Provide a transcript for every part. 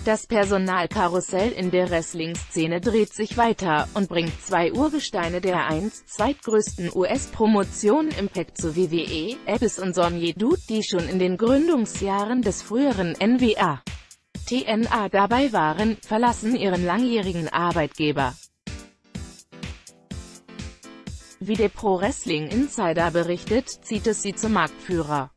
Das Personalkarussell in der Wrestling-Szene dreht sich weiter und bringt zwei Urgesteine der einst zweitgrößten US-Promotion Impact zu WWE, Abyss und Sonjay Dutt, die schon in den Gründungsjahren des früheren NWA TNA dabei waren, verlassen ihren langjährigen Arbeitgeber. Wie der Pro Wrestling Insider berichtet, zieht es sie zum Marktführer.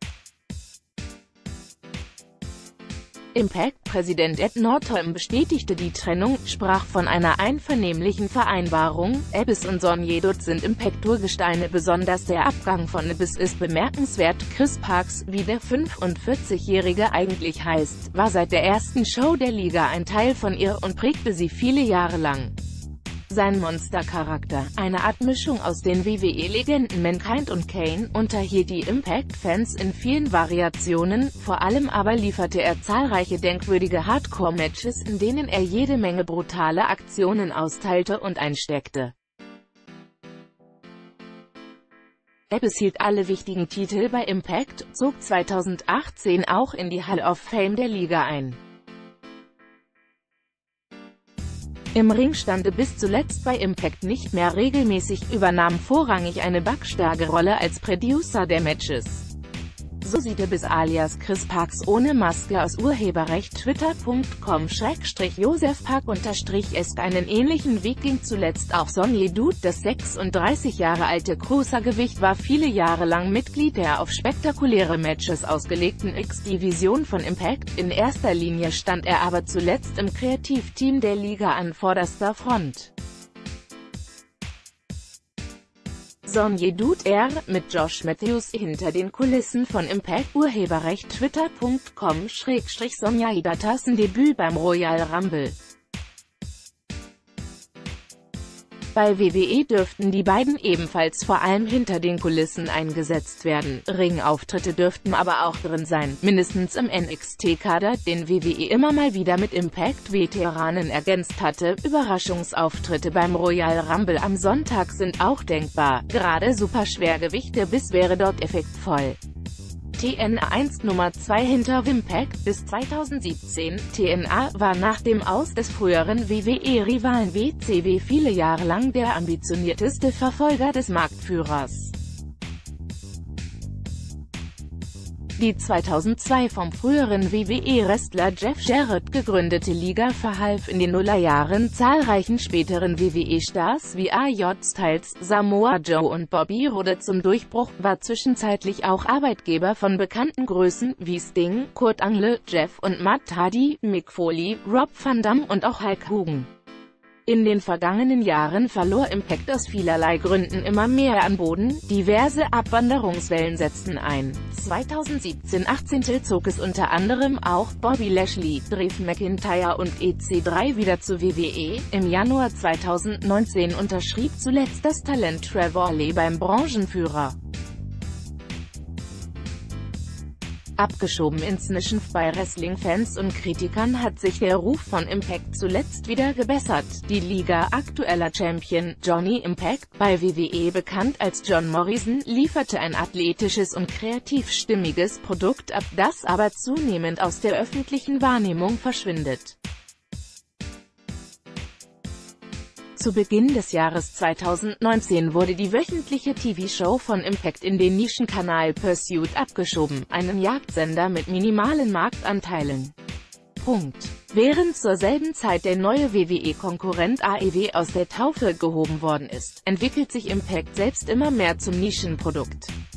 Impact-Präsident Ed Norton bestätigte die Trennung, sprach von einer einvernehmlichen Vereinbarung. Abyss und Sonjay Dutt sind Impact-Urgesteine, besonders der Abgang von Abyss ist bemerkenswert. Chris Parks, wie der 45-Jährige eigentlich heißt, war seit der ersten Show der Liga ein Teil von ihr und prägte sie viele Jahre lang. Sein Monstercharakter, eine Art Mischung aus den WWE-Legenden Mankind und Kane, unterhielt die Impact-Fans in vielen Variationen, vor allem aber lieferte er zahlreiche denkwürdige Hardcore-Matches, in denen er jede Menge brutale Aktionen austeilte und einsteckte. Abyss hielt alle wichtigen Titel bei Impact, zog 2018 auch in die Hall of Fame der Liga ein. Im Ring stand er bis zuletzt bei Impact nicht mehr regelmäßig, übernahm vorrangig eine Backstage-Rolle als Producer der Matches. So sieht Abyss alias Chris Parks ohne Maske aus Urheberrecht twitter.com/josefpark_es einen ähnlichen Weg ging zuletzt auch Sonjay Dutt. Das 36 Jahre alte Cruisergewicht war viele Jahre lang Mitglied der auf spektakuläre Matches ausgelegten X-Division von Impact, in erster Linie stand er aber zuletzt im Kreativteam der Liga an vorderster Front. Sonjay Dutt mit Josh Matthews hinter den Kulissen von Impact. Urheberrecht twitter.com/Sonjay Debüt beim Royal Rumble. Bei WWE dürften die beiden ebenfalls vor allem hinter den Kulissen eingesetzt werden. Ringauftritte dürften aber auch drin sein, mindestens im NXT-Kader, den WWE immer mal wieder mit Impact-Veteranen ergänzt hatte. Überraschungsauftritte beim Royal Rumble am Sonntag sind auch denkbar, gerade Superschwergewichte bis wäre dort effektvoll. TNA 1 Nummer 2 hinter Impact bis 2017. TNA war nach dem Aus des früheren WWE-Rivalen WCW viele Jahre lang der ambitionierteste Verfolger des Marktführers. Die 2002 vom früheren WWE-Wrestler Jeff Jarrett gegründete Liga verhalf in den Nullerjahren zahlreichen späteren WWE-Stars wie AJ Styles, Samoa Joe und Bobby Roode zum Durchbruch, war zwischenzeitlich auch Arbeitgeber von bekannten Größen wie Sting, Kurt Angle, Jeff und Matt Hardy, Mick Foley, Rob Van Dam und auch Hulk Hogan. In den vergangenen Jahren verlor Impact aus vielerlei Gründen immer mehr an Boden, diverse Abwanderungswellen setzten ein. 2017-18 zog es unter anderem auch Bobby Lashley, Drew McIntyre und EC3 wieder zu WWE. Im Januar 2019 unterschrieb zuletzt das Talent Trevor Lee beim Branchenführer. Abgeschoben inzwischen bei Wrestling-Fans und Kritikern hat sich der Ruf von Impact zuletzt wieder gebessert. Die Liga aktueller Champion, Johnny Impact, bei WWE bekannt als John Morrison, lieferte ein athletisches und kreativ stimmiges Produkt ab, das aber zunehmend aus der öffentlichen Wahrnehmung verschwindet. Zu Beginn des Jahres 2019 wurde die wöchentliche TV-Show von Impact in den Nischenkanal Pursuit abgeschoben, einem Jagdsender mit minimalen Marktanteilen. Während zur selben Zeit der neue WWE-Konkurrent AEW aus der Taufe gehoben worden ist, entwickelt sich Impact selbst immer mehr zum Nischenprodukt.